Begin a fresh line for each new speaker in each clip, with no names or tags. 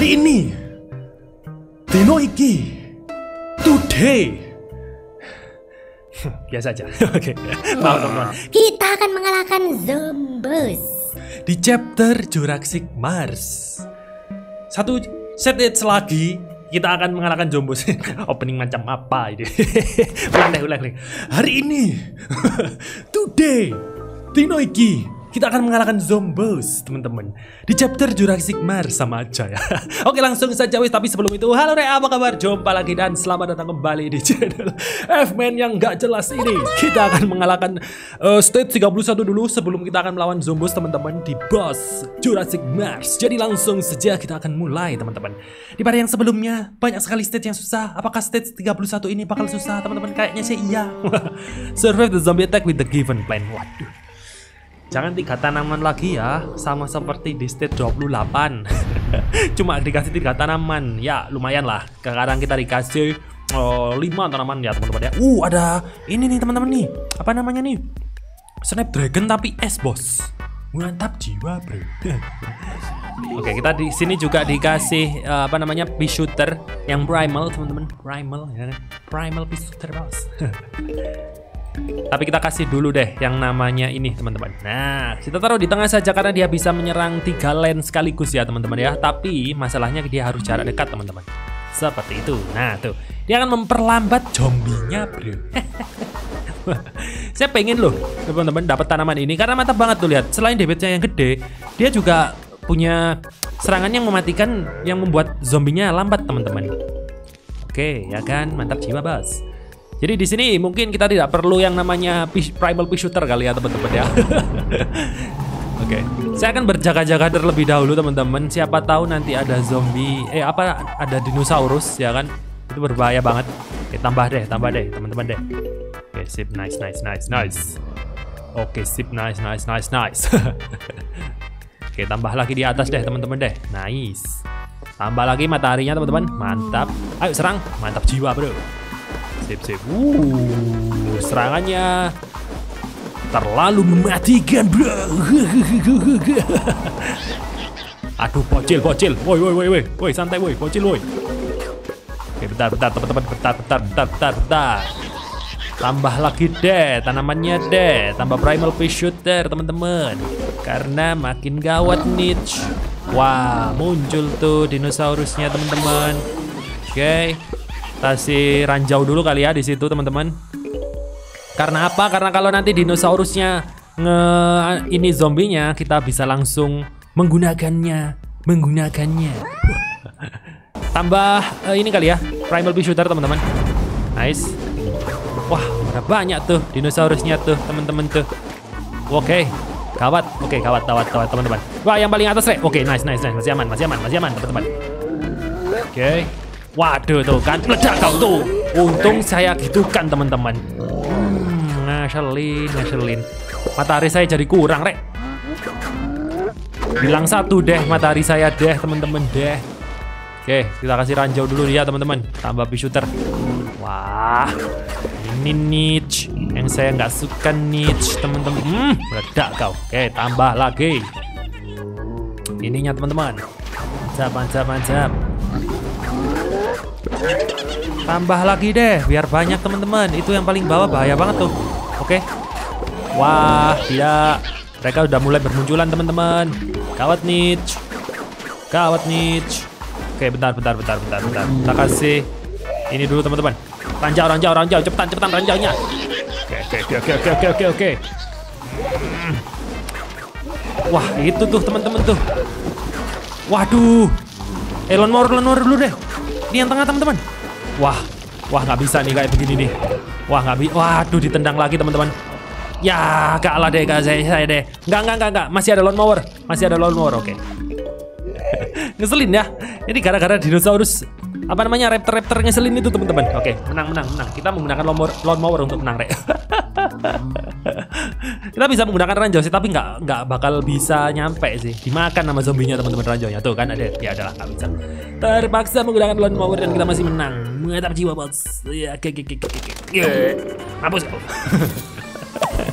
Hari ini, dino iki, today. Biasa aja. Oke. Maaf teman-teman.
Kita akan mengalahkan zombies
Di chapter Jurassic Mars. Satu set lagi kita akan mengalahkan zombies. Opening macam apa ini? ulang. Hari ini, today, dino iki, kita akan mengalahkan zombies, teman-teman. Di chapter Jurassic Mars sama aja ya. Oke, langsung saja wis. Tapi sebelum itu, halo Rek, apa kabar? Jumpa lagi dan selamat datang kembali di channel F-Man yang gak jelas ini. Kita akan mengalahkan stage 31 dulu sebelum kita akan melawan zombies, teman-teman, di boss Jurassic Mars. Jadi langsung saja kita akan mulai, teman-teman. Di pada yang sebelumnya banyak sekali stage yang susah. Apakah stage 31 ini bakal susah, teman-teman? Kayaknya sih iya. Survive the zombie attack with the given plan. Waduh. Jangan 3 tanaman lagi ya, sama seperti di stage 28. Cuma dikasih 3 tanaman, ya lumayan lah. Sekarang kita dikasih 5 tanaman ya teman-teman ya. Ada ini nih teman-teman nih, apa namanya nih? Snapdragon tapi es bos. Mantap jiwa bro. Oke, kita di sini juga dikasih apa namanya, pea shooter yang primal teman-teman. Primal ya kan? Primal pea shooter bos. Tapi kita kasih dulu deh yang namanya ini teman-teman. Nah, kita taruh di tengah saja karena dia bisa menyerang 3 lane sekaligus ya teman-teman ya. Tapi masalahnya dia harus jarak dekat teman-teman. Seperti itu. Nah tuh, dia akan memperlambat zombinya bro. Saya pengen loh teman-teman dapat tanaman ini karena mantap banget tuh, lihat. Selain damage-nya yang gede, dia juga punya serangan yang mematikan yang membuat zombinya lambat teman-teman. Oke, ya kan, mantap jiwa bos. Jadi di sini mungkin kita tidak perlu yang namanya primal pea shooter kali ya teman-teman ya. Oke, saya akan berjaga-jaga terlebih dahulu teman-teman. Siapa tahu nanti ada zombie, ada dinosaurus ya kan? Itu berbahaya banget. Oke, tambah deh teman-teman deh. Oke, sip, nice. Oke, sip, nice. Oke, tambah lagi di atas deh teman-teman deh. Nice. Tambah lagi mataharinya teman-teman. Mantap. Ayo serang. Mantap jiwa bro. Sip. Serangannya terlalu mematikan bro. Aduh, bocil. Woi, santai woi, bocil woi. Oke, bentar teman-teman. Tambah lagi deh tanamannya deh. Tambah primal pea shooter teman-teman. Karena makin gawat niche. Wah, muncul tuh dinosaurusnya teman-teman. Oke. Kasih ranjau dulu kali ya di situ teman-teman. Karena apa? Karena kalau nanti dinosaurusnya ini zombinya, kita bisa langsung menggunakannya. Tambah ini kali ya, primal pea shooter teman-teman. Nice. Wah, ada banyak tuh dinosaurusnya tuh teman-teman tuh. Oke. Gawat teman-teman. Wah, yang paling atas Rek. Oke, nice. Masih aman teman-teman. Oke. Waduh tuh kan, meledak kau tuh. Untung saya gitukan teman-teman. Ngeselin. Matahari saya jadi kurang Rek. Bilang 1 deh matahari saya deh teman-teman deh. Oke, kita kasih ranjau dulu ya teman-teman. Tambah pea shooter. Wah, ini niche yang saya nggak suka niche teman-teman. Meledak kau. Oke, tambah lagi. Ininya teman-teman. Mantap. Tambah lagi deh, biar banyak teman-teman. Itu yang paling bawah bahaya banget tuh. Oke. Wah, tidak. Mereka udah mulai bermunculan teman-teman. Gawat niche. Oke, bentar. Kita kasih ini dulu teman-teman. Ranjau, cepetan ranjaunya. Oke. Wah, itu tuh teman-teman tuh. Waduh. Lawnmower dulu deh. Ini yang tengah teman-teman. Wah, nggak bisa nih kayak begini nih. Waduh, ditendang lagi teman-teman. Ya, kalah deh saya deh. Enggak. Masih ada lawnmower. Oke. Ngeselin ya. Ini gara-gara dinosaurus raptor ngeselin itu teman-teman. Oke, menang. Kita menggunakan lawnmower untuk menang Rek. Kita bisa menggunakan ranjau sih, tapi nggak bakal bisa nyampe sih. Dimakan sama zombinya teman-teman ranjaunya. Tuh kan ada. Ya adalah nggak bisa. Terpaksa menggunakan lawnmower dan kita masih menang. Mantap jiwa bos. Ya, oke. Hapus.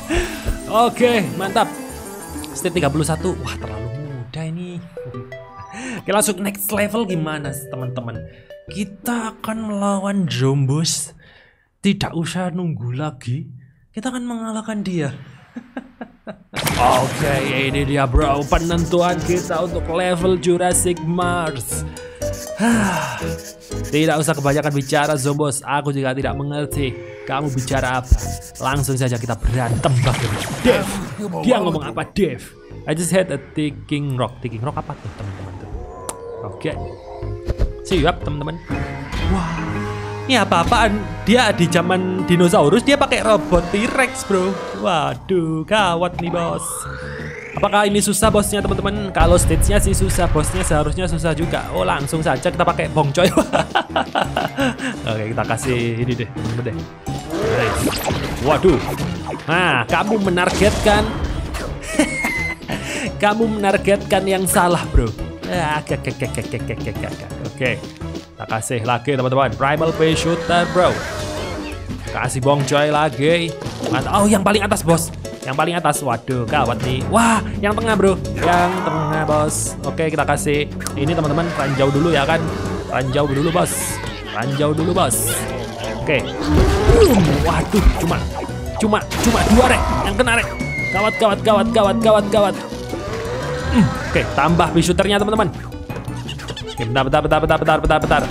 Oke, mantap. Stage 31. Wah, terlalu mudah ini. Oke, langsung next level gimana teman-teman? Kita akan melawan Zombos. Tidak usah nunggu lagi. Kita akan mengalahkan dia. Oke, ini dia bro, penentuan kita untuk level Jurassic Mars. Tidak usah kebanyakan bicara Zombos, aku juga tidak mengerti kamu bicara apa. Langsung saja kita berantem bagaimana. Dev, dia ngomong apa Dev? I just had a ticking rock. Ticking rock apa tuh teman-teman tuh? Oke, siap teman-teman. Wah, ini apa-apaan? Dia di zaman dinosaurus dia pakai robot T-Rex bro. Waduh, gawat nih bos. Apakah ini susah bosnya teman-teman? Kalau stage-nya sih susah, bosnya seharusnya susah juga. Oh langsung saja kita pakai bongcoy. Oke, kita kasih ini deh teman-teman deh. Nice. Waduh. Nah, kamu menargetkan kamu menargetkan yang salah bro. Oke, kita kasih lagi teman-teman. Primal Phase Shooter bro. Kasih bongcoy lagi. Oh yang paling atas bos. Yang paling atas, waduh gawat nih. Wah, yang tengah bro, yang tengah bos. Oke, kita kasih ini teman-teman, ranjau dulu ya kan. Ranjau dulu bos, ranjau dulu bos. Oke, waduh, cuma dua rek, yang kena rek. Gawat. Oke, tambah shooternya teman-teman. Oke, bentar.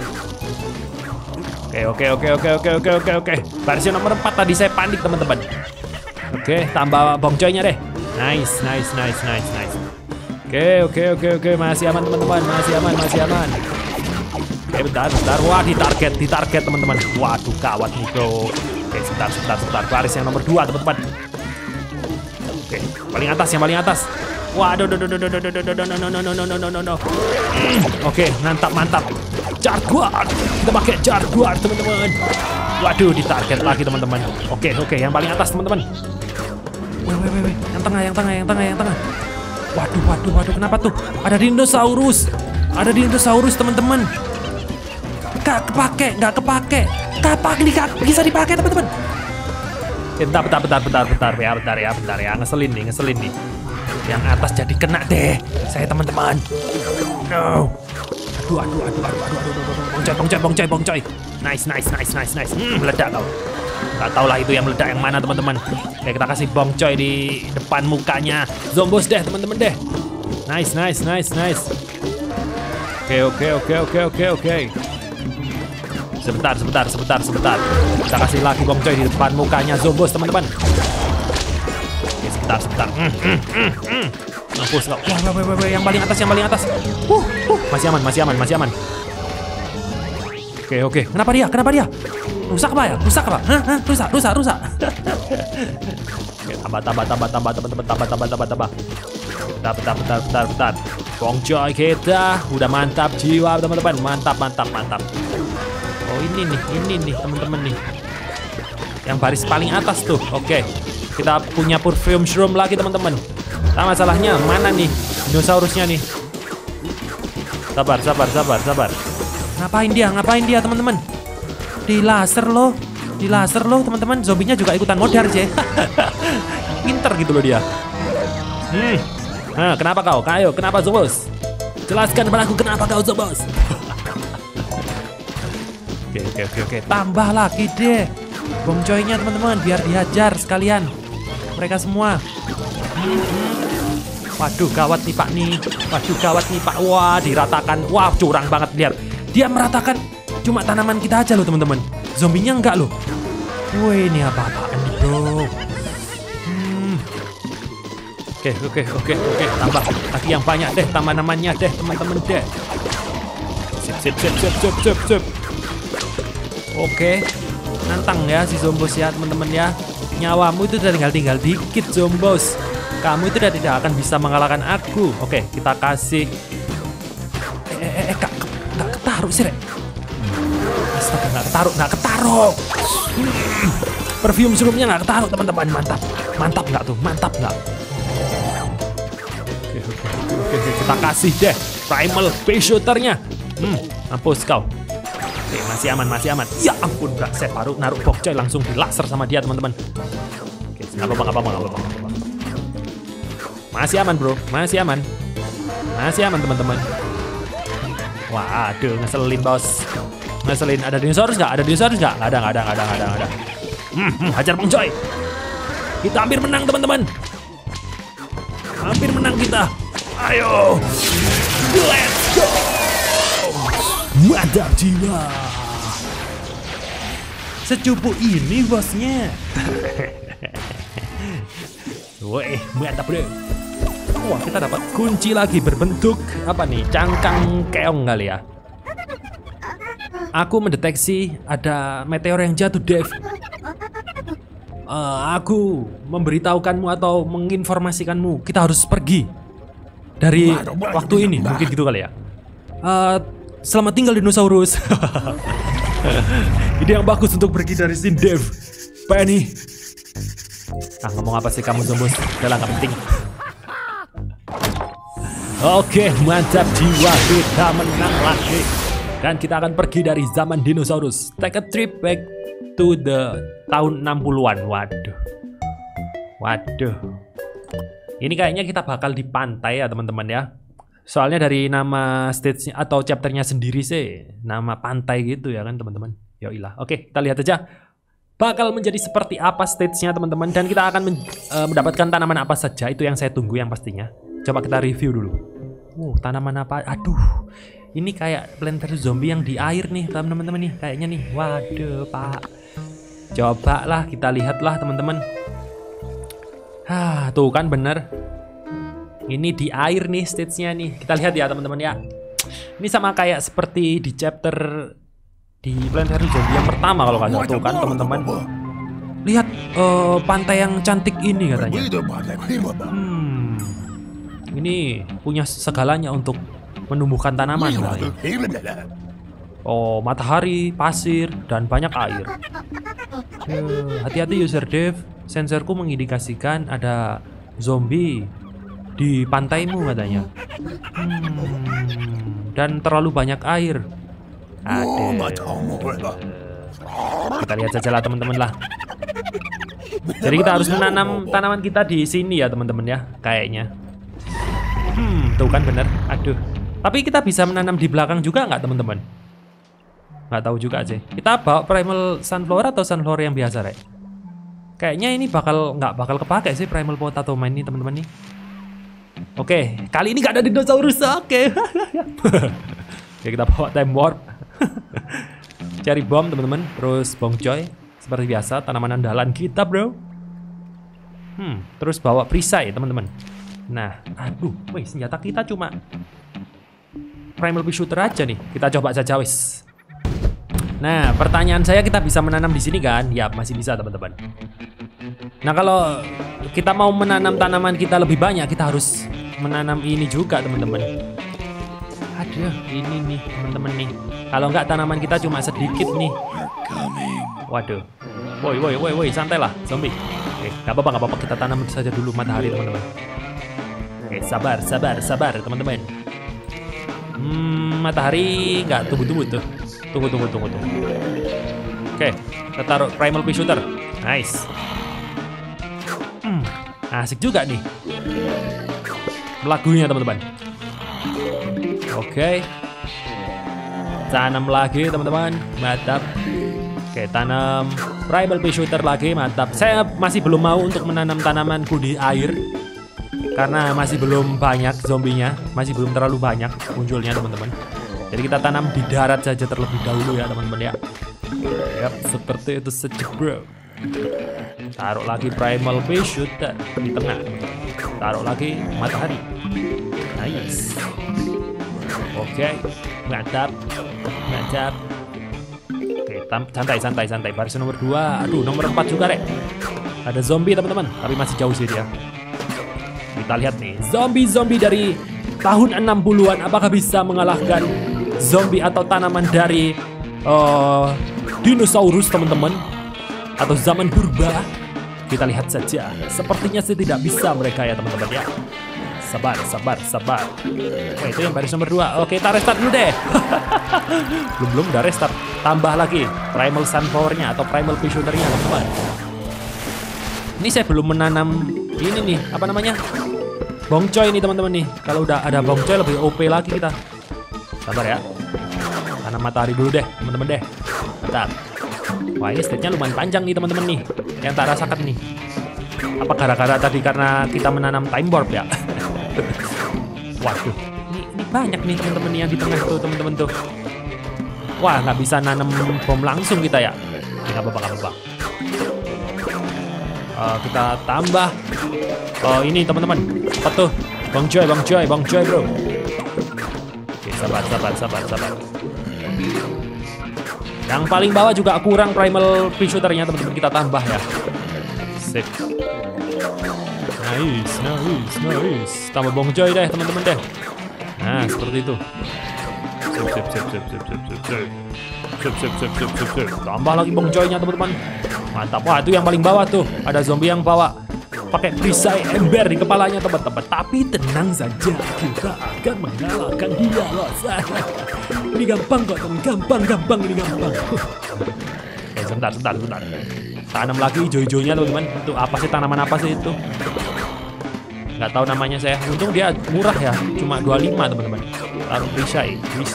Oke. Versi nomor 4 tadi saya panik teman-teman. Oke, tambah bongcoynya deh. Nice. Oke. Masih aman teman-teman, masih aman. Oke, bentar. Wah, ditarget teman-teman. Waduh, gawat nih bro. Oke, sebentar. Baris yang nomor 2 teman-teman. Oke, paling atas. Waduh, no. Oke, mantap. Jaguar. Kita pakai Jaguar teman-teman. Waduh, ditarget lagi teman-teman. Oke, yang paling atas teman-teman. Weh, yang tengah. Waduh, kenapa tuh? Ada dinosaurus teman-teman. Nggak kepake. Kapak ini bisa dipakai teman-teman. Bentar ya. Ngeselin nih. Yang atas jadi kena deh, saya teman-teman. No. Aduh. Bongcoy. Nice. Meledak kau. Gak tau lah itu yang meledak yang mana teman-teman. Oke, kita kasih bongcoy di depan mukanya Zombos deh teman-teman deh. Nice. Oke. Sebentar. Kita kasih lagi bongcoy di depan mukanya Zombos teman-teman. Oke, sebentar. Mampus kau. Wah, yang paling atas. Masih aman. Oke. Kenapa dia? Rusak apa? Hah? Rusak. Oke, tambah. Bentar. Bongcoy kita udah mantap jiwa teman-teman. Mantap. Oh, ini nih teman-teman nih. Yang baris paling atas tuh. Oke. Kita punya perfume shroom lagi teman-teman. Nah, masalahnya mana nih dinosaurusnya nih? Sabar. Ngapain dia teman-teman? Di laser loh teman-teman. Zombinya juga ikutan modar aja. Pinter gitu loh dia. Nah, kenapa kau? Kenapa Zombos? Jelaskan padaku kenapa kau Zombos? Oke. Tambah lagi deh bongcoynya teman-teman biar dihajar sekalian mereka semua. Waduh, gawat nih Pak. Wah, diratakan. Wah, curang banget lihat. Dia meratakan cuma tanaman kita aja loh teman-teman. Zombinya enggak loh. Wih, ini apa-apaan nih bro. Oke. Tambah lagi yang banyak deh tanamannya deh teman-teman deh. Sip. Oke. Nantang ya si Zombos ya teman-teman ya. Nyawamu itu udah tinggal dikit Zombos. Kamu itu udah tidak akan bisa mengalahkan aku. Oke, kita kasih. Nggak ketaruh sih, Rek. Astaga, nggak ketaruh. Perfume serumnya nggak ketaruh, teman-teman. Mantap nggak tuh? Mantap nggak? Oke, kita kasih deh Primal Phase Shooter-nya. Mampus kau. Oke, masih aman. Ya ampun, saya baru naruh bokcoy langsung di laser sama dia, teman-teman. Oke, nggak apa-apa. Masih aman bro, masih aman teman-teman. Waduh, ngeselin bos. Ngeselin. Ada dinosaurus nggak? Ada dinosaurus nggak? Nggak ada. Hajar Bang Coy. Kita hampir menang teman-teman. Hampir menang kita. Ayo. Let's go. Mantap jiwa. Secupu ini bosnya. Woi, mantap bro. Wah, kita dapat kunci lagi berbentuk apa nih? Cangkang keong kali ya. Aku mendeteksi ada meteor yang jatuh, Dev. Aku memberitahukanmu atau menginformasikanmu, kita harus pergi dari waktu ini, mungkin gitu kali ya. Selamat tinggal dinosaurus. Ide yang bagus untuk pergi dari sini, Dev. Penny. Ngomong apa sih kamu, Zombos? Udah lah, nggak penting. Oke, mantap jiwa, kita menang lagi. Dan kita akan pergi dari zaman dinosaurus. Take a trip back to the tahun 60-an. Waduh. Ini kayaknya kita bakal di pantai ya teman-teman ya. Soalnya dari nama stage atau chapternya sendiri sih, nama pantai gitu ya kan teman-teman. Yoilah. Oke, kita lihat aja bakal menjadi seperti apa stage-nya teman-teman. Dan kita akan mendapatkan tanaman apa saja, itu yang saya tunggu yang pastinya. Coba kita review dulu. Tanaman apa? Aduh, ini kayak Planter Zombie yang di air nih teman-teman nih, kayaknya nih. Waduh pak. Coba lah kita lihatlah teman-teman. Tuh kan bener. Ini di air nih stage-nya nih. Kita lihat ya teman-teman ya. Ini sama kayak seperti di chapter di Planter Zombie yang pertama kalau nggak salah. Tuh kan teman-teman. Lihat pantai yang cantik ini katanya. Ini punya segalanya untuk menumbuhkan tanaman katanya. Matahari, pasir, dan banyak air. Hati-hati user Dev, sensorku mengindikasikan ada zombie di pantaimu katanya. Dan terlalu banyak air. Kita lihat saja lah teman-teman lah. Jadi kita harus menanam tanaman kita di sini ya teman-teman ya, kayaknya. Tuh kan bener. Aduh. Tapi kita bisa menanam di belakang juga nggak teman-teman? Nggak tahu juga sih. Kita bawa primal sunflower atau sunflower yang biasa, Rek? Kayaknya ini nggak bakal kepake sih primal potato mine ini teman-teman nih. Oke, kali ini nggak ada dinosaurus. Oke. Oke, kita bawa time warp. Cari bom teman-teman. Terus Bang Coy. Seperti biasa tanaman andalan kita bro. Terus bawa perisai teman-teman. Nah, aduh, senjata kita cuma primal shooter aja nih. Kita coba saja wis. Nah, pertanyaan saya, kita bisa menanam di sini kan? Ya, masih bisa teman-teman. Nah, kalau kita mau menanam tanaman kita lebih banyak, kita harus menanam ini juga teman-teman. Aduh, ini nih teman-teman nih. Kalau nggak tanaman kita cuma sedikit nih. Waduh. Woi, santai lah zombie. Nggak apa-apa, kita tanam saja dulu matahari teman-teman. Oke, sabar teman-teman. Matahari nggak tumbuh tuh. Tunggu. Oke, kita taruh primal shooter. Nice. Asik juga nih lagunya teman-teman. Oke, tanam lagi teman-teman. Mantap. Oke, tanam primal shooter lagi. Mantap. Saya masih belum mau untuk menanam tanamanku di air karena masih belum banyak zombinya, masih belum terlalu banyak munculnya teman-teman. Jadi kita tanam di darat saja terlebih dahulu ya teman-teman ya. Yap, seperti itu saja bro. Taruh lagi primal shooter di tengah. Taruh lagi matahari. Nice. Oke, mantap. Oke, santai. Baris nomor 2. Aduh, nomor 4 juga Rek. Ada zombie teman-teman, tapi masih jauh sih dia. Kita lihat nih, zombie dari tahun 60-an apakah bisa mengalahkan zombie atau tanaman dari dinosaurus teman-teman, atau zaman purba? Kita lihat saja. Sepertinya sih tidak bisa mereka ya teman-teman ya. Sabar. Itu yang baris nomor 2. Oke, kita restart dulu deh. belum udah restart. Tambah lagi primal sunflower-nya atau primal shooter-nya teman-teman. Ini saya belum menanam ini nih, apa namanya? Bong Coy nih teman-teman nih. Kalau udah ada Bong Coy lebih OP lagi kita. Sabar ya. Tanam matahari dulu deh, teman-teman deh. Bentar. Wah, ini stage-nya lumayan panjang nih, teman-teman nih. Yang tak rasakan nih. Apa gara-gara tadi karena kita menanam time warp ya? Waduh, ini banyak nih teman-teman yang di tengah tuh, teman-teman tuh. Wah, nggak bisa nanam bom langsung kita ya. Nggak apa-apa. Kita tambah. Oh, ini teman-teman. Apa tuh? Bang Joy bro. Oke, sabar. Yang paling bawah juga kurang primal pre-shooternya, teman-teman, kita tambah ya. Sip. Nice. Tambah Bang Joy deh, teman-teman deh. Nah, seperti itu. Sip. Tambah lagi Bang Joy-nya, teman-teman. Mantap. Wah, itu yang paling bawah tuh. Ada zombie yang bawa pakai perisai ember di kepalanya, teman-teman. Tapi tenang saja, kita akan mengalahkan dia loh. Ini gampang kok, teman. Gampang ini gampang. Oke, sebentar. Tanam lagi hijau-hijaunya, teman-teman. Itu apa sih, tanaman apa sih itu? Nggak tahu namanya saya. Untung dia murah ya, cuma 25, teman-teman. Lalu perisai.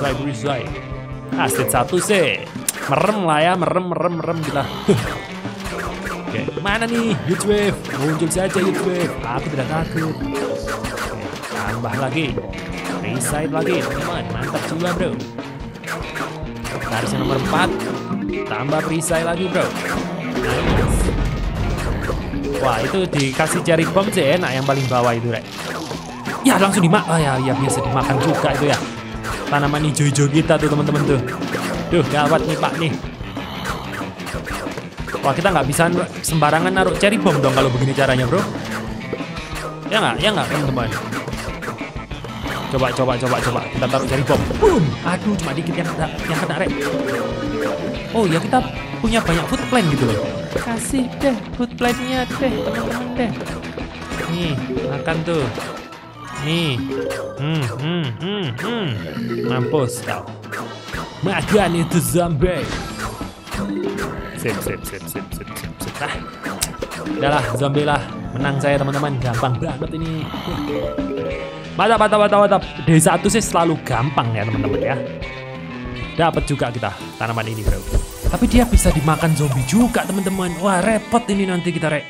Stage 1 sih. Merem lah ya, merem kita. Oke, mana nih Huge Wave? Muncul saja Huge Wave. Aku tidak takut. Oke, tambah lagi. Reset lagi, teman-teman. Mantap juga, bro. Garis yang nomor 4. Tambah perisai lagi, bro. Nice. Wah, itu dikasih cherry bomb sih enak, yang paling bawah itu, Rek. Ya, langsung dimakan. Oh ya, biasa dimakan juga itu ya. Tanaman hijau-hijau kita tuh, teman-teman tuh. Duh, gawat nih, Pak nih. Wah, kita nggak bisa sembarangan naruh cherry bomb dong kalau begini caranya, bro. Ya nggak, teman-teman. Coba. Kita taruh cherry bomb. Boom. Aduh, cuma dikit yang kena, Rek. Oh ya, kita punya banyak food plant gitu loh. Kasih deh food plant-nya deh, teman-teman deh. Nih, makan tuh. Nih. Mampus kau. Makan itu zombie. Sip. Ah. Udahlah, zombie lah. Menang saya, teman-teman. Gampang banget ini. Mantap. D1 sih selalu gampang ya, teman-teman ya. Dapat juga kita tanaman ini, bro. Tapi dia bisa dimakan zombie juga, teman-teman. Wah, repot ini nanti kita, Rek.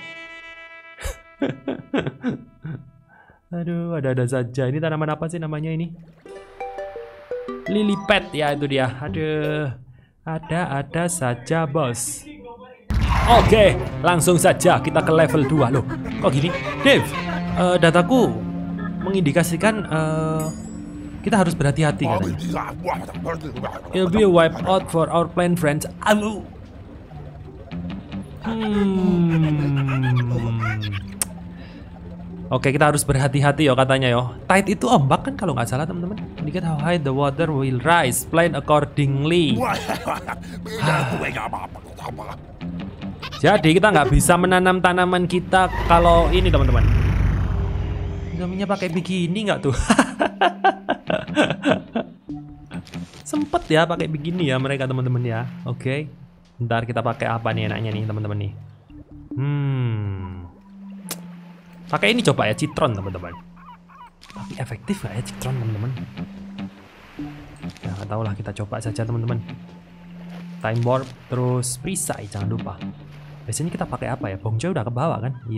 Aduh, ada saja. Ini tanaman apa sih namanya ini? Lily pad ya, itu dia. Aduh. Ada saja, bos. Oke, langsung saja kita ke level 2 loh. Kok gini? Dave, dataku mengindikasikan kita harus berhati-hati katanya. It'll be a wipe out for our plant friends. Oke, kita harus berhati-hati yo katanya yo. Tide itu ombak kan kalau nggak salah, teman-teman. Indicate how high the water will rise. Plan accordingly. Jadi kita nggak bisa menanam tanaman kita kalau ini, teman-teman. Zombie-nya pakai bikini nggak tuh? Sempet ya pakai bikini ya mereka, teman-teman ya. Oke. Ntar kita pakai apa nih enaknya nih, teman-teman nih. Pakai ini coba ya, citron, teman-teman. Tapi efektif nggak ya citron, teman-teman? Ya nggak tahu lah, kita coba saja, teman-teman. Time warp terus perisai, jangan lupa. Biasanya kita pakai apa ya? Bong Joy udah ke bawah kan? Iya.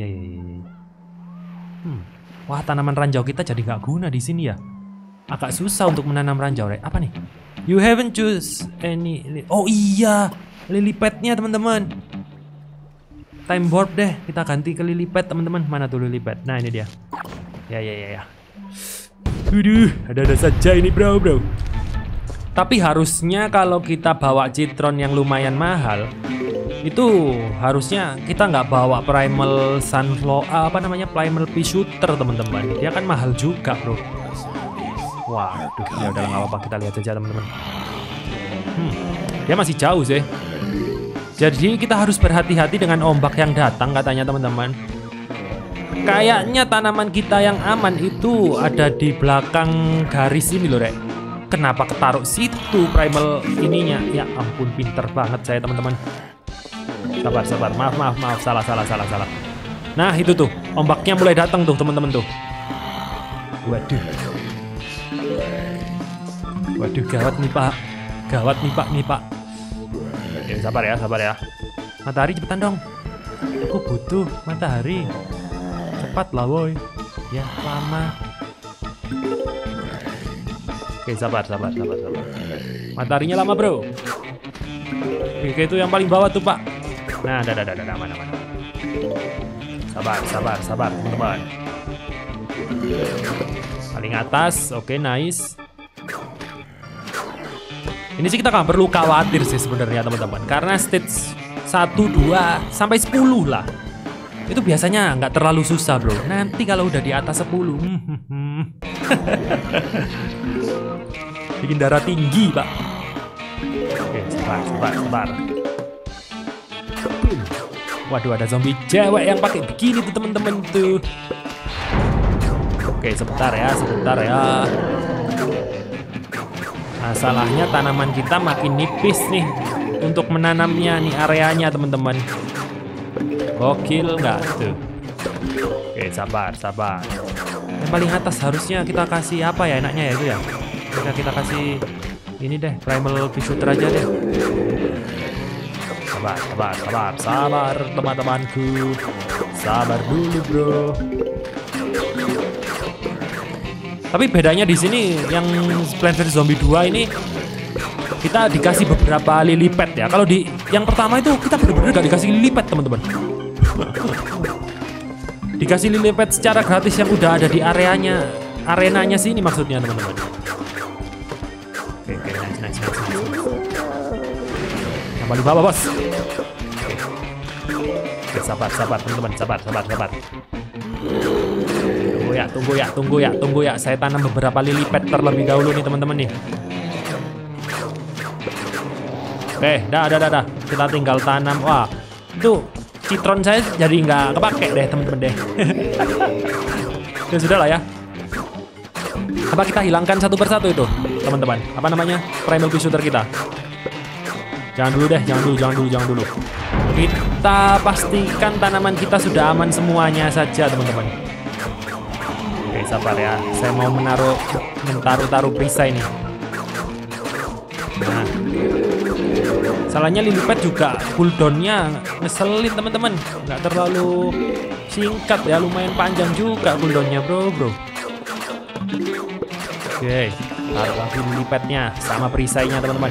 Wah, tanaman ranjau kita jadi nggak guna di sini ya. Agak susah untuk menanam ranjau, Rek. Apa nih? You haven't choose any. Oh iya, lily pad-nya, teman-teman. Time warp deh, kita ganti ke lily pad, teman-teman. Mana tuh lily pad? Nah, ini dia. Ya. Waduh, ada saja ini, bro. Tapi harusnya kalau kita bawa citron yang lumayan mahal, itu harusnya kita nggak bawa primal sunflower, primal pea shooter, teman-teman. Dia kan mahal juga, bro. Waduh, ya udah nggak apa-apa, kita lihat aja, teman-teman. Dia masih jauh sih. Jadi kita harus berhati-hati dengan ombak yang datang, katanya, teman-teman. Kayaknya tanaman kita yang aman itu ada di belakang garis ini loh, Rek. Kenapa ketaruh situ primal ininya? Ya ampun, pinter banget saya, teman-teman. Sabar. Maaf. Salah. Nah, itu tuh. Ombaknya mulai datang tuh, teman-teman tuh. Waduh, gawat nih, Pak. Gawat nih Pak. Oke, sabar ya. Matahari cepetan dong. Aku butuh matahari. Cepat lah woi. Ya, lama. Oke, sabar. Mataharinya lama, bro. Oke, itu yang paling bawah tuh, Pak. Nah, aman. Sabar, teman-teman. Paling atas, oke, nice. Ini sih kita nggak perlu khawatir sih sebenarnya teman-teman, karena stage 1, 2, sampai 10 lah. Itu biasanya nggak terlalu susah bro. Nanti kalau udah di atas 10, bikin darah tinggi pak. Oke, sabar. Waduh, ada zombie cewek yang pakai bikini tuh teman-teman tuh. Oke, sebentar ya. Masalahnya tanaman kita makin nipis nih untuk menanamnya nih areanya teman-teman. Gokil nggak tuh? Oke, sabar. Yang paling atas harusnya kita kasih apa ya enaknya ya itu ya? Kita kasih ini deh, primal shooter aja deh. Sabar teman-temanku. Sabar dulu bro. Tapi bedanya di sini yang Plants vs Zombie 2 ini kita dikasih beberapa lily pad ya. Kalau di yang pertama itu kita benar-benar gak dikasih lily pad teman-teman. Dikasih lily pad secara gratis yang udah ada di arenanya sini maksudnya teman-teman. Oke, nice. Yang paling bawah bos. Oke, sabar teman-teman, sabar. Tunggu ya. Saya tanam beberapa lily pad terlebih dahulu nih teman-teman nih. Oke, dah. Kita tinggal tanam. Wah, itu citron saya jadi nggak kepake deh teman-teman deh. Ya sudah lah ya. Apa kita hilangkan satu persatu itu teman-teman? Apa namanya? Primal shooter kita. Jangan dulu. Kita pastikan tanaman kita sudah aman semuanya saja teman-teman. Oke, sabar ya. Saya mau taruh perisai nih. Nah, salahnya lily pad juga cooldownnya ngeselin teman-teman. Nggak terlalu singkat ya, lumayan panjang juga cooldownnya bro. Oke, taruh lagi lily padnya sama perisainya teman-teman.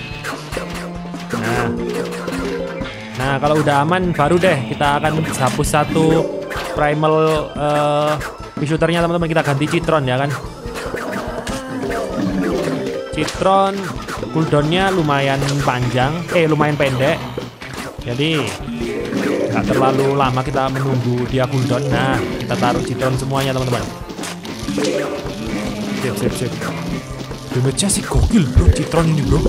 Nah, kalau udah aman baru deh kita akan hapus satu primal shooternya teman-teman, kita ganti citron ya kan. Citron cooldownnya lumayan lumayan pendek, jadi nggak terlalu lama kita menunggu dia cooldown. Nah, kita taruh citron semuanya teman-teman. Sip. Damage-nya sih gokil bro, citron ini bro.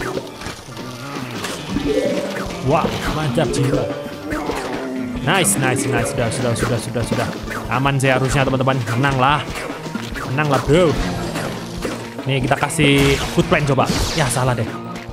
Wah, mantap jiwa. Nice. Sudah. Aman sih harusnya teman-teman. Menang lah bro. Nih kita kasih food plant coba. Ya salah deh.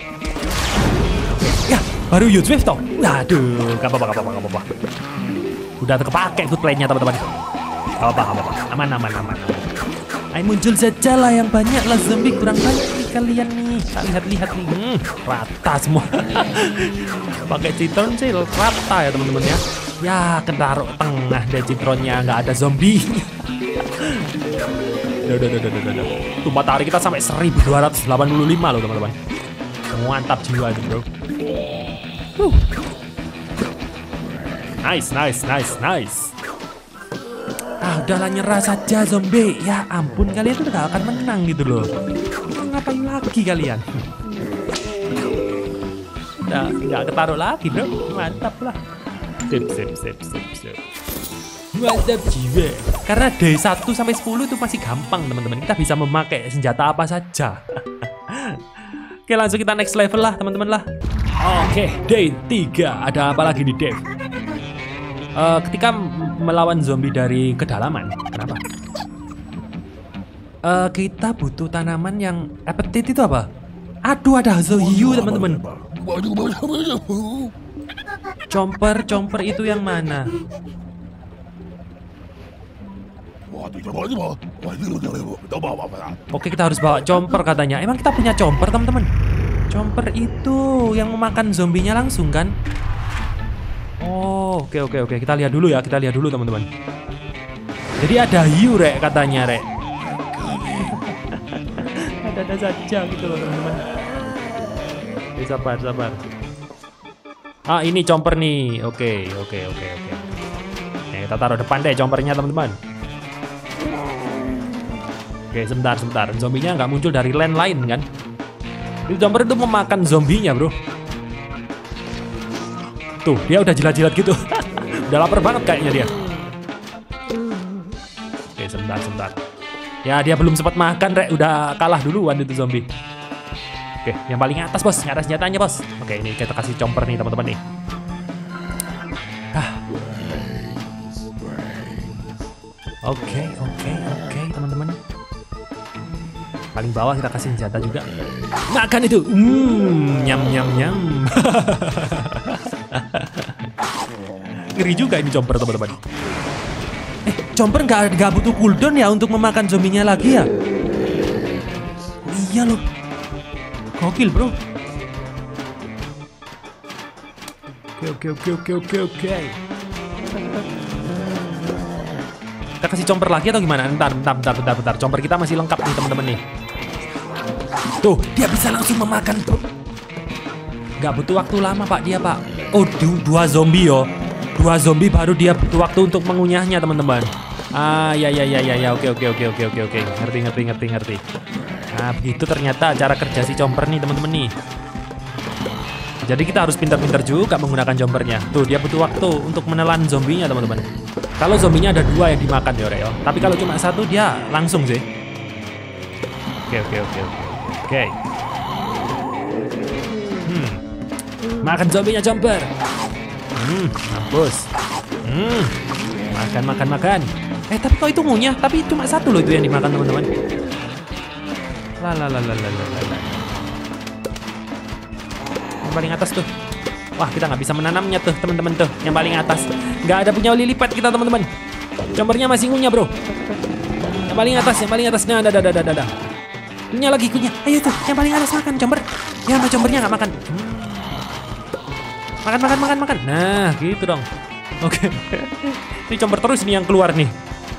Ya baru youth wave toh. Aduh, gak apa-apa. Udah kepake food plantnya teman-teman. Gak apa-apa. Aman. Ayo muncul saja lah yang banyak lah, zombie kurang banyak nih kalian nih. Lihat nih. Rata semua. Pakai citron sih rata ya teman-teman ya. Ya ketaruh tengah deh citronnya, nggak ada zombie. Udah. Tuh matahari kita sampai 1285 loh teman-teman. Mantap jiwa itu bro. Nice. Udahlah nyerah saja zombie. Ya ampun, kalian tuh gak akan menang gitu loh. Ngapain lagi kalian? Udah nggak ketaruh lagi bro. Mantap lah. Sip. Mantap jiwa. Karena day 1 sampai 10 itu masih gampang teman-teman. Kita bisa memakai senjata apa saja. Oke, langsung kita next level lah teman-teman lah. Oke, day 3. Ada apa lagi nih Dave? Ketika melawan zombie dari kedalaman, kenapa? Kita butuh tanaman yang appetite itu apa? Aduh, ada hazel hiu teman-teman. Chomper itu yang mana? Oke, kita harus bawa chomper katanya. Emang kita punya chomper teman-teman? Chomper itu yang memakan zombinya langsung kan? Oh, oke. Kita lihat dulu ya, teman-teman. Jadi ada hiu rek katanya rek. Ada saja gitu loh teman-teman. Sabar. Ah ini chomper nih. Oke. Nah, kita taruh depan deh chompernya teman-teman. Oke sebentar. Zombinya nggak muncul dari land lain kan? Itu chomper itu memakan zombinya bro. Tuh dia udah jilat-jilat gitu. Udah lapar banget kayaknya dia. Oke sebentar. Ya dia belum sempat makan rek, udah kalah duluan itu zombie. Oke, yang paling atas bos, nggak ada senjatanya bos. Oke, ini kita kasih chomper nih teman-teman nih. Oke, teman-teman. Paling bawah kita kasih senjata juga. Makan itu. Nyam. Ngeri juga ini chomper teman-teman. Chomper nggak butuh cooldown ya untuk memakan zombinya lagi ya? Iya loh. Gokil bro. Oke. Kita kasih chomper lagi atau gimana? Bentar. Chomper kita masih lengkap nih teman-teman nih. Tuh, dia bisa langsung memakan bro. Nggak butuh waktu lama pak dia pak. Oh, 2 zombie yo. 2 zombie baru dia butuh waktu untuk mengunyahnya teman-teman. Ya. Oke. Ngerti. Nah, begitu ternyata cara kerja si chomper nih teman-teman nih. Jadi kita harus pintar-pintar juga menggunakan chompernya. Tuh, dia butuh waktu untuk menelan zombinya teman-teman. Kalau zombinya ada 2 yang dimakan ya, Reo. Tapi kalau cuma 1 dia langsung sih. Oke. Makan zombinya chomper. Mampus. Makan. Tapi kok itu ngunyah? Tapi cuma 1 loh itu yang dimakan teman-teman. Yang paling atas tuh. Wah, kita nggak bisa menanamnya tuh teman-teman tuh. Yang paling atas nggak ada punya lipat kita teman-teman. Chompernya masih ngunyah bro. Yang paling atas. Nah, ada. Ngunyah lagi. Ayo tuh, yang paling atas makan chomper. Ya, sama chompernya nggak makan. Makan. Nah, gitu dong. Oke. Ini chomper terus nih yang keluar nih.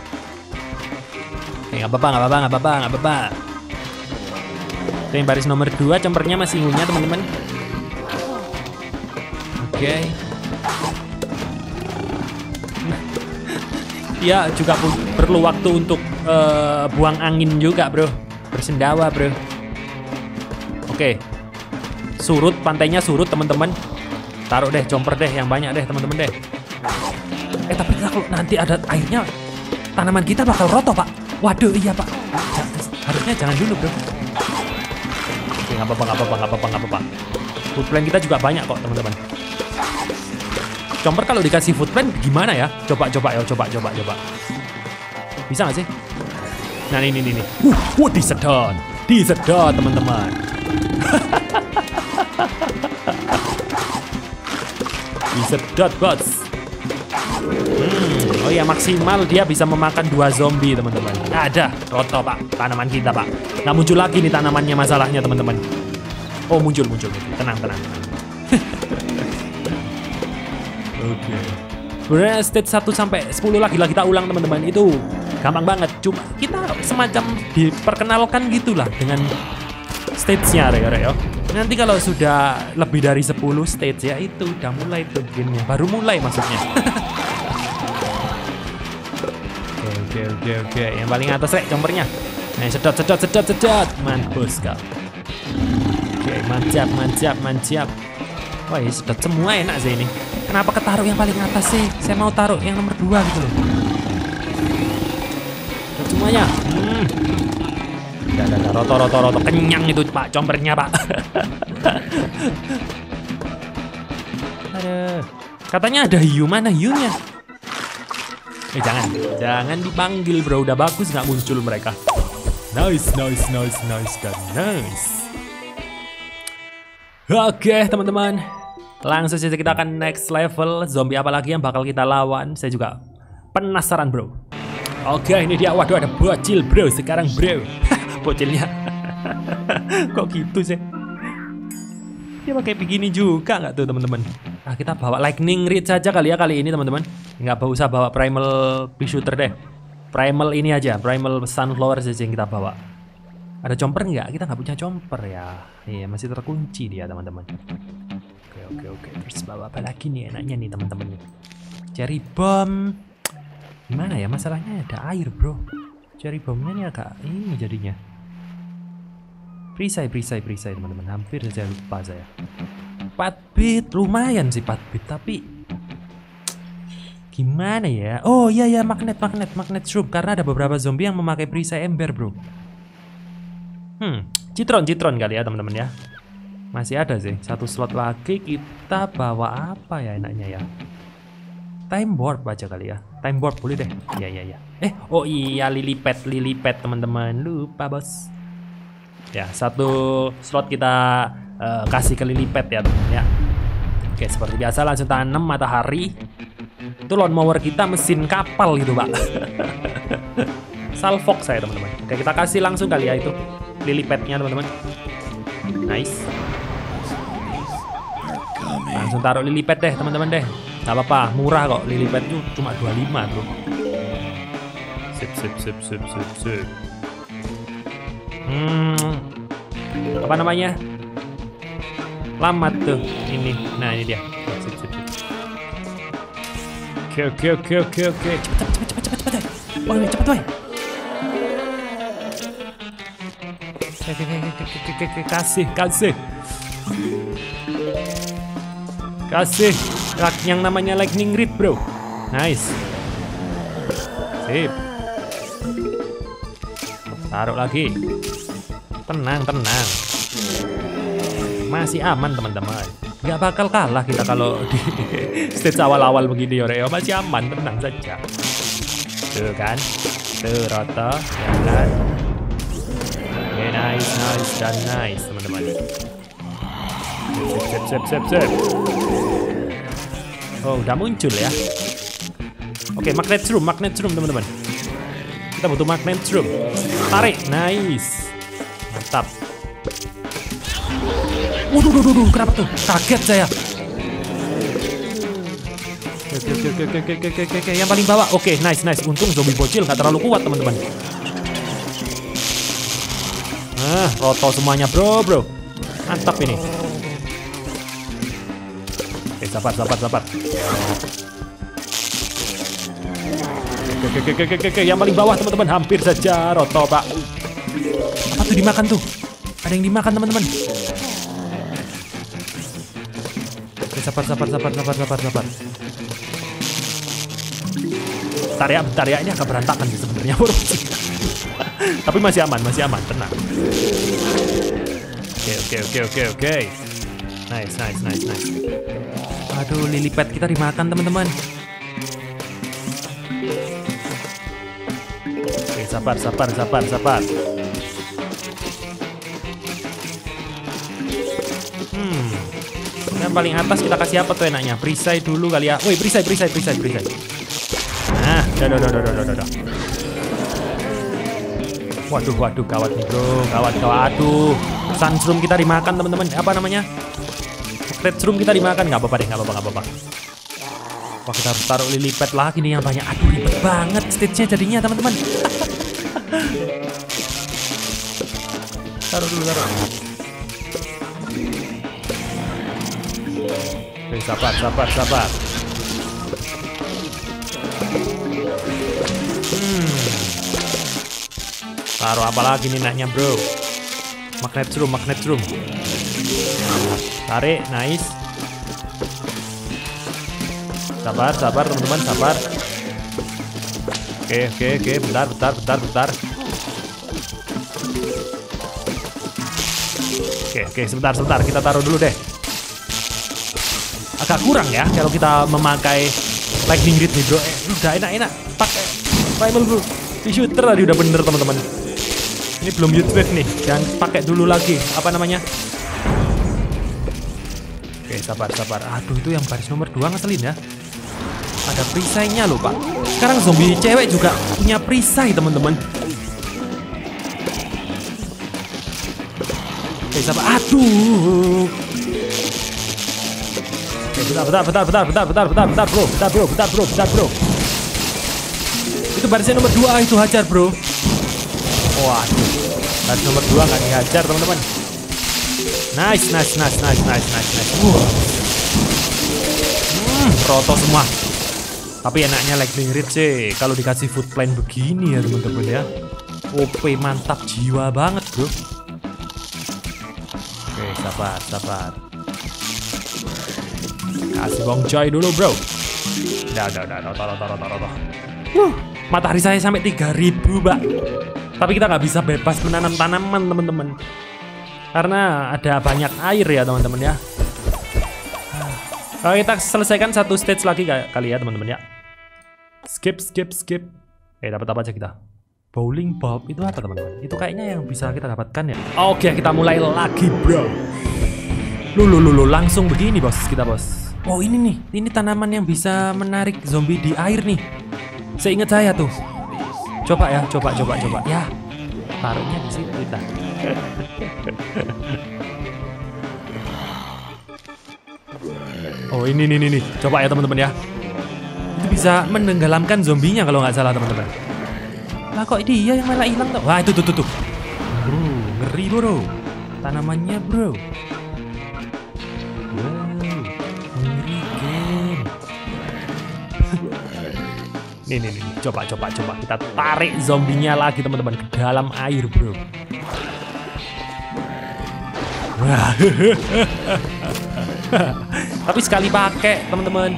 Nggak apa-apa. Itu yang baris nomor 2, chompernya masih ngunyah teman-teman. Oke. Dia juga perlu waktu untuk buang angin juga bro. Bersendawa bro. Oke. Pantainya surut teman-teman. Taruh deh chomper deh yang banyak deh teman-teman deh. Tapi kalau nanti ada airnya, tanaman kita bakal roto pak. Waduh iya pak. Harusnya jangan dulu bro. Oke nggak apa-apa. Food plan kita juga banyak kok teman-teman. Chomper kalau dikasih food plan gimana ya? Coba. Bisa nggak sih? Nah ini. Disedot teman-teman. Disedot bos. Oh ya maksimal dia bisa memakan 2 zombie teman-teman. Ada roto pak tanaman kita pak. Nggak muncul lagi nih tanamannya masalahnya teman-teman. Oh muncul. Tenang. Oke. Sebenarnya stage 1 sampai 10 lagi kita ulang teman-teman. Itu gampang banget. Cuma kita semacam diperkenalkan gitulah dengan stage-nya Reo. Nanti kalau sudah lebih dari 10 stage ya itu udah mulai tuh gamenya. Baru mulai maksudnya. Oke. Yang paling atas rek chompernya. Nah, sedot. Mampus kau. Oke, mantap. Wah, ya sedot semua enak sih ini. Kenapa ketaruh yang paling atas sih? Saya mau taruh yang nomor 2 gitu loh. Sedot semuanya. Udah, roto. Kenyang itu pak chompernya pak. Aduh. Katanya ada hiu, mana hiunya? Jangan dipanggil bro, udah bagus nggak muncul mereka. Nice. Oke teman-teman, langsung saja kita akan next level. Zombie apa lagi yang bakal kita lawan? Saya juga penasaran bro. Oke ini dia, waduh ada bocil bro sekarang bro. Bocilnya kok gitu sih? Dia pakai begini juga nggak tuh teman-teman? Nah, kita bawa lightning reed saja kali ya kali ini teman-teman. Nggak usah bawa primal pea shooter deh. Primal ini aja, primal sunflower saja yang kita bawa. Ada chomper nggak? Kita nggak punya chomper ya. Iya, masih terkunci dia teman-teman. Oke. Terus bawa apa lagi nih enaknya nih teman-teman? Cherry bomb. Gimana ya masalahnya? Ada air bro. Cherry bombnya nih agak ini jadinya. Perisai teman-teman. Hampir saja lupa saya. 4 bit lumayan sih 4 bit tapi gimana ya? Oh iya magnet shroom karena ada beberapa zombie yang memakai perisai ember bro. Citron kali ya teman-teman ya. Masih ada sih 1 slot lagi. Kita bawa apa ya enaknya ya? Time warp aja kali ya. Time warp boleh deh. Ya. Oh iya lily pad teman-teman. Lupa bos. Ya 1 slot kita kasih ke lily pad ya teman ya. Oke seperti biasa langsung tanam matahari. Itu lawnmower kita mesin kapal gitu pak. Salvox saya teman-teman. Oke kita kasih langsung kali ya itu lily padnya teman-teman. Nice. Langsung taruh lily pad deh teman-teman deh. Gak apa-apa murah kok lily pad itu cuma 25 bro. Sip. Apa namanya? Lamat tuh ini. Nah ini dia. Sip. Oke. Cepet. Woi cepet woi. Kasih yang namanya lightning reed bro. Nice. Sip. Taruh lagi. Tenang. Masih aman teman-teman. Nggak bakal kalah kita kalau di stage awal-awal begini ya. Masih aman, tenang saja. Tuh kan. Tuh rata, ya kan. Oke, nice teman-teman. Sip. Oh, udah muncul ya. Oke, magnet shroom teman-teman. Kita butuh magnet shroom. Tarik, nice. Mantap. Waduh, kenapa tuh? Kaget saya. Oke, yang paling bawah. Oke, nice. Untung zombie bocil nggak terlalu kuat teman-teman. Roto semuanya bro. Mantap ini. Oke, sabar. Oke, yang paling bawah teman-teman. Hampir saja roto pak. Apa tuh dimakan tuh? Ada yang dimakan teman-teman. Oke, sabar. Bentar ya, ini agak berantakan sih sebenarnya bro. Tapi masih aman, tenang. Oke. Nice. Aduh, lily pad kita dimakan teman-teman. Oke, sabar. Yang paling atas kita kasih apa tuh enaknya? Perisai dulu kali ya. Woi, perisai. Nah, udah. Waduh, gawat nih bro, gawat. Aduh, sunshroom kita dimakan teman-teman. Apa namanya? Red shroom kita dimakan. Nggak apa-apa. Wah, kita harus taruh lily pad lagi nih yang banyak. Aduh, ribet banget stage-nya jadinya teman-teman. Taruh dulu. Oke, sabar. Taruh apa lagi nih enaknya bro? Magnet shroom. Tarik, nice. Sabar teman-teman, sabar. Oke, bentar. Oke, sebentar. Kita taruh dulu deh. Agak kurang ya kalau kita memakai lightning reed nih bro. Udah enak. Pakai primal bro. Pea shooter tadi udah bener teman-teman. Ini belum youth wave nih. Jangan pakai dulu lagi. Apa namanya? Oke, sabar. Aduh, itu yang baris nomor 2 ngeselin ya. Ada perisainya loh pak. Sekarang zombie cewek juga punya perisai teman-teman. Oke, sabar. Aduh. Bentar, bro. Itu barisnya nomor 2 itu hajar, bro. Waduh. Baris nomor 2 nggak dihajar, teman-teman. Nice. Roto semua. Tapi enaknya lightning read sih kalau dikasih food plan begini ya, teman-teman ya. OP mantap jiwa banget, bro. Oke, sabar. Kasih bongcoy dulu, bro. Udah. Taruh. Matahari saya sampai 3000, Mbak. Tapi kita nggak bisa bebas menanam tanaman, teman-teman. Karena ada banyak air ya, teman-teman ya. Kalau kita selesaikan satu stage lagi kali ya, teman-teman ya. Skip. Dapat apa aja kita? Bowling bulb itu apa, teman-teman? Itu kayaknya yang bisa kita dapatkan ya. Oke, kita mulai lagi, bro. Lu langsung begini, bos. Oh, ini nih. Ini tanaman yang bisa menarik zombie di air nih. Seingat saya tuh. Coba ya. Ya. Taruhnya di situ kita. Oh, ini. Coba ya, teman-teman ya. Itu bisa menenggelamkan zombinya kalau nggak salah, teman-teman. Lah kok dia yang malah hilang tuh? Wah, itu tuh. Bro, ngeri, bro. Tanamannya, bro. Wow, mengerikan. Nih. Coba. Kita tarik zombinya lagi, teman-teman, ke dalam air, bro. Wah. Tapi sekali pakai, teman-teman.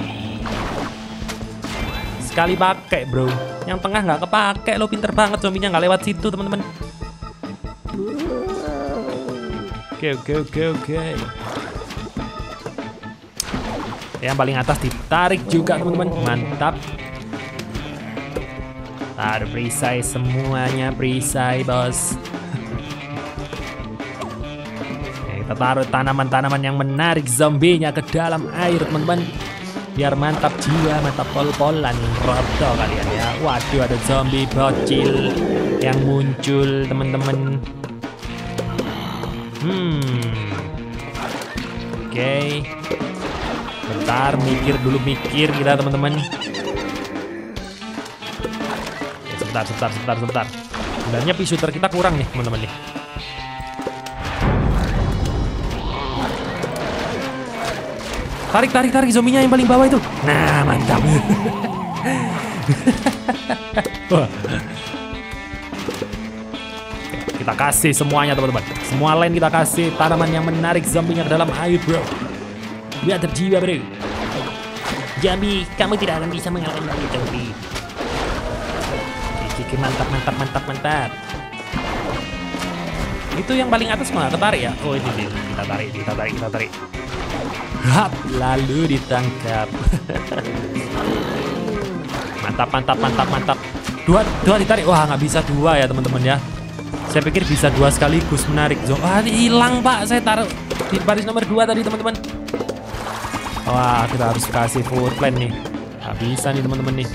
Sekali pakai, bro. Yang tengah nggak kepake, lo pinter banget, zombinya nggak lewat situ, teman-teman. Oke. Yang paling atas ditarik juga, teman-teman. Mantap. Taruh perisai semuanya, bos. Kita taruh tanaman-tanaman yang menarik zombinya ke dalam air, teman-teman. Biar mantap jiwa, mantap pol-polan. Roto kalian ya. Waduh, ada zombie bocil yang muncul, teman-teman. Oke. Bentar, mikir kita, teman-teman. Sebentar. Sebenarnya api shooter kita kurang nih, teman-teman nih. Tarik zombinya yang paling bawah itu. Nah, mantap. Kita kasih semuanya, teman-teman. Semua lain kita kasih tanaman yang menarik zombinya ke dalam air, bro. Biar terjiwa, bro. Jambi, kamu tidak akan bisa mengalahkan zombie. Oke, mantap. Itu yang paling atas mah ketarik ya? Oh, ini kita tarik. Hap, lalu ditangkap. Mantap. Dua ditarik. Wah, nggak bisa 2 ya, teman-teman ya. Saya pikir bisa 2 sekaligus menarik. Wah, hilang, Pak. Saya taruh di baris nomor 2 tadi, teman-teman. Wah, kita harus kasih food plan nih. Nggak bisa nih, teman-teman nih.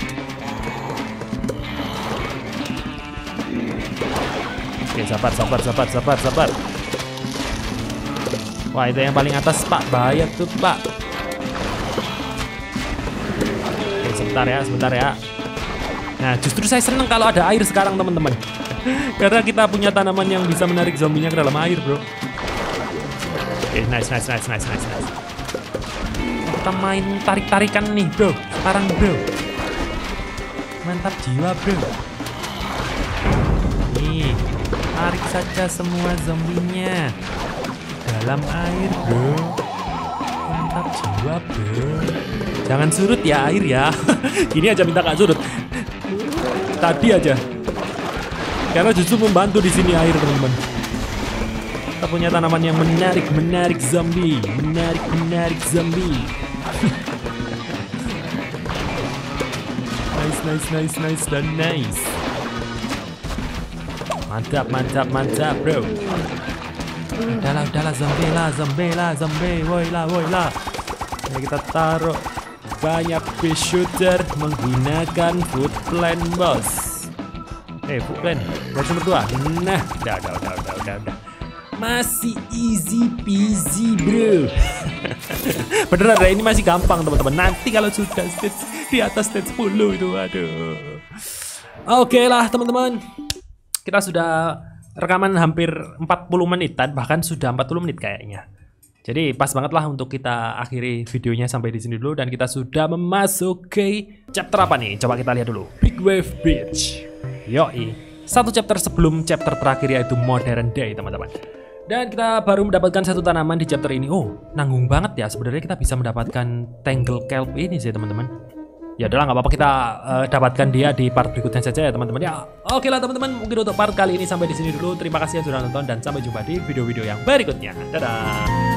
Oke, sabar. Wah, itu yang paling atas, Pak. Bahaya tuh, Pak. Oke, sebentar ya. Nah, justru saya seneng kalau ada air sekarang, teman-teman. Karena kita punya tanaman yang bisa menarik zombinya ke dalam air, bro. Oke, nice. Kita main tarik-tarikan nih, bro. Sekarang, bro. Mantap jiwa, bro. Nih, tarik saja semua zombinya dalam air, bro. Mantap jiwa, bro. Jangan surut ya air ya. Ini aja minta gak surut. Tadi aja. Karena justru membantu di sini air, teman-teman. Kita punya tanaman yang menarik zombie. Menarik zombie. Nice dan nice. Mantap, bro. Udahlah, zombie, woi lah. Ini kita taruh banyak fish shooter menggunakan food plan, bos. Food plan, baris nomor 2. Nah, udah. Masih easy peasy, bro. Beneran ya, ini masih gampang teman-teman. Nanti kalau sudah stage di atas stage 10 itu, aduh. Oke lah teman-teman, kita sudah rekaman hampir 40 menitan, bahkan sudah 40 menit kayaknya. Jadi pas banget lah untuk kita akhiri videonya sampai di sini dulu, dan kita sudah memasuki chapter apa nih? Coba kita lihat dulu. Big Wave Beach. Yoi. Satu chapter sebelum chapter terakhir, yaitu Modern Day teman-teman. Dan kita baru mendapatkan satu tanaman di chapter ini. Oh, nanggung banget ya. Sebenarnya kita bisa mendapatkan Tangle Kelp ini sih teman-teman. Ya udahlah, nggak apa-apa, kita dapatkan dia di part berikutnya saja ya teman-teman ya. Oke lah teman-teman, mungkin untuk part kali ini sampai di sini dulu. Terima kasih yang sudah nonton dan sampai jumpa di video-video yang berikutnya. Dadah.